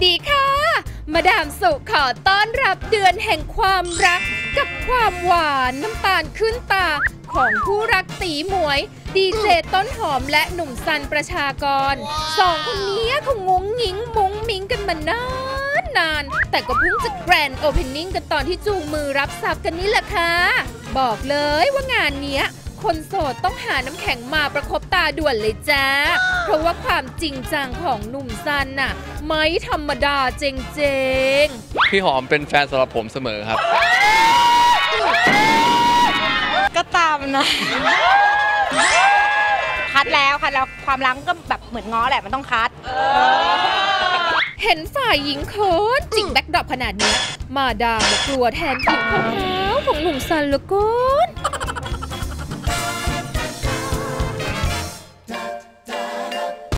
ดีค่ะมาดามสุขอต้อนรับเดือนแห่งความรักกับความหวานน้ำตาลขึ้นตาของคู่รักตีหมวยดีเจต้นหอมและหนุ่มซันประชากรสองคนนี้เขางุ้งงิ้งมุ้งมิ้งกันมานานแต่ก็เพิ่งจะแกรนด์โอเพนนิ่งกันตอนที่จูงมือรับทรัพย์กันนี่แหละค่ะบอกเลยว่างานเนี้ยคนโสดต้องหาน้ำแข็งมาประคบตาด่วนเลยจ้าเพราะว่าความจริงจังของหนุ่มซันน่ะไม่ธรรมดาเจงๆพี่หอมเป็นแฟนสำหรับผมเสมอครับก็ตามนะคัดแล้วความรักก็แบบเหมือนง้อแหละมันต้องคัดเห็นฝ่ายหญิงโคนจิกแบ็คดรอปขนาดนี้มาดามกลัวแทนผิวขาวของหนุ่มซันเหลือเกิน